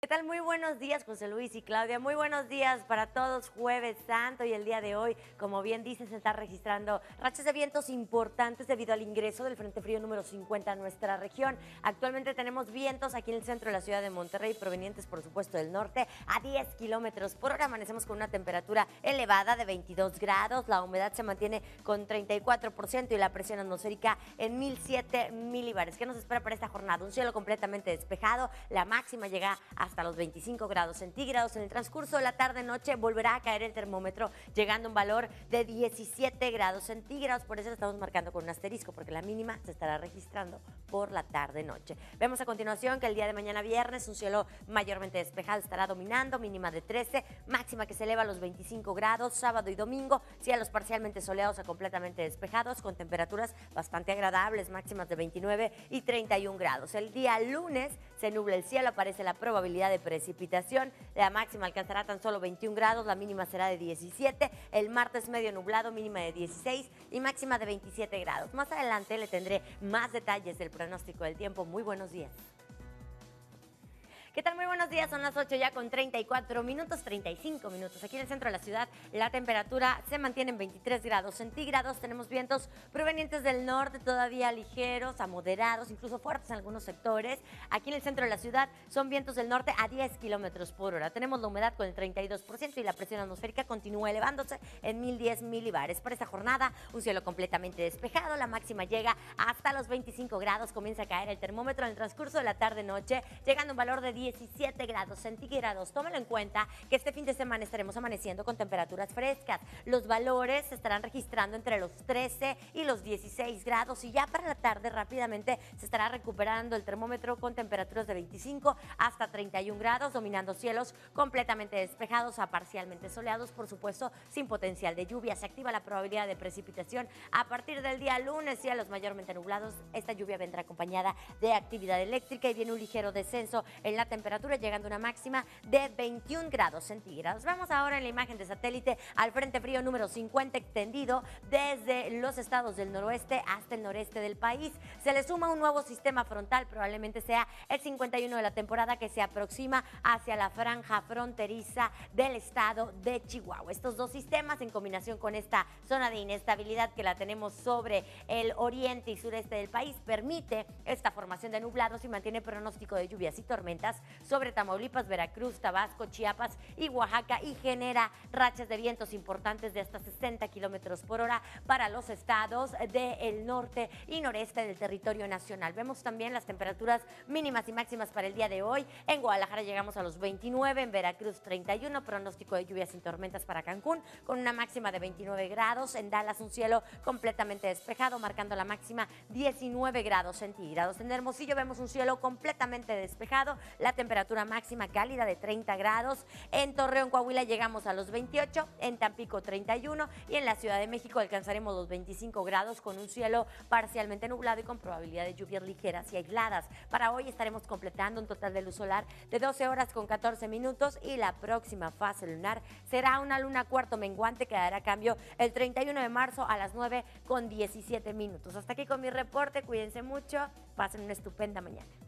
tal? Muy buenos días, José Luis y Claudia. Muy buenos días para todos. Jueves Santo y el día de hoy, como bien dices, se está registrando rachas de vientos importantes debido al ingreso del Frente Frío número 50 a nuestra región. Actualmente tenemos vientos aquí en el centro de la ciudad de Monterrey, provenientes, por supuesto, del norte, a 10 kilómetros por hora. Amanecemos con una temperatura elevada de 22 grados. La humedad se mantiene con 34% y la presión atmosférica en 1007 milibares. ¿Qué nos espera para esta jornada? Un cielo completamente despejado. La máxima llega hasta los 25 grados centígrados. En el transcurso de la tarde-noche volverá a caer el termómetro, llegando a un valor de 17 grados centígrados. Por eso lo estamos marcando con un asterisco, porque la mínima se estará registrando por la tarde-noche. Vemos a continuación que el día de mañana viernes un cielo mayormente despejado estará dominando, mínima de 13, máxima que se eleva a los 25 grados. Sábado y domingo, cielos parcialmente soleados a completamente despejados, con temperaturas bastante agradables, máximas de 29 y 31 grados. El día lunes se nubla el cielo, aparece la probabilidad de precipitación. La máxima alcanzará tan solo 21 grados, la mínima será de 17. El martes medio nublado, mínima de 16 y máxima de 27 grados. Más adelante le tendré más detalles del pronóstico del tiempo. Muy buenos días. ¿Qué tal? Muy buenos días, son las 8 ya con 34 minutos, 35 minutos. Aquí en el centro de la ciudad la temperatura se mantiene en 23 grados centígrados. Tenemos vientos provenientes del norte, todavía ligeros a moderados, incluso fuertes en algunos sectores. Aquí en el centro de la ciudad son vientos del norte a 10 kilómetros por hora. Tenemos la humedad con el 32% y la presión atmosférica continúa elevándose en 1010 milibares. Para esta jornada, un cielo completamente despejado. La máxima llega hasta los 25 grados. Comienza a caer el termómetro en el transcurso de la tarde-noche, llegando a un valor de 17 grados centígrados. Tómelo en cuenta que este fin de semana estaremos amaneciendo con temperaturas frescas. Los valores se estarán registrando entre los 13 y los 16 grados y ya para la tarde rápidamente se estará recuperando el termómetro con temperaturas de 25 hasta 31 grados, dominando cielos completamente despejados a parcialmente soleados, por supuesto sin potencial de lluvia. Se activa la probabilidad de precipitación a partir del día lunes, cielos mayormente nublados. Esta lluvia vendrá acompañada de actividad eléctrica y viene un ligero descenso en la temperatura, llegando a una máxima de 21 grados centígrados. Vamos ahora en la imagen de satélite al Frente Frío número 50, extendido desde los estados del noroeste hasta el noreste del país. Se le suma un nuevo sistema frontal, probablemente sea el 51 de la temporada, que se aproxima hacia la franja fronteriza del estado de Chihuahua. Estos dos sistemas, en combinación con esta zona de inestabilidad que la tenemos sobre el oriente y sureste del país, permite esta formación de nublados y mantiene pronóstico de lluvias y tormentas sobre Tamaulipas, Veracruz, Tabasco, Chiapas y Oaxaca, y genera rachas de vientos importantes de hasta 60 kilómetros por hora para los estados del norte y noreste del territorio nacional. Vemos también las temperaturas mínimas y máximas para el día de hoy. En Guadalajara llegamos a los 29, en Veracruz 31, pronóstico de lluvias sin tormentas para Cancún con una máxima de 29 grados. En Dallas un cielo completamente despejado, marcando la máxima 19 grados centígrados. En Hermosillo vemos un cielo completamente despejado, la temperatura máxima cálida de 30 grados. En Torreón, Coahuila llegamos a los 28, en Tampico 31 y en la Ciudad de México alcanzaremos los 25 grados con un cielo parcialmente nublado y con probabilidad de lluvias ligeras y aisladas. Para hoy estaremos completando un total de luz solar de 12 horas con 14 minutos y la próxima fase lunar será una luna cuarto menguante que dará cambio el 31 de marzo a las 9 con 17 minutos. Hasta aquí con mi reporte, cuídense mucho, pasen una estupenda mañana.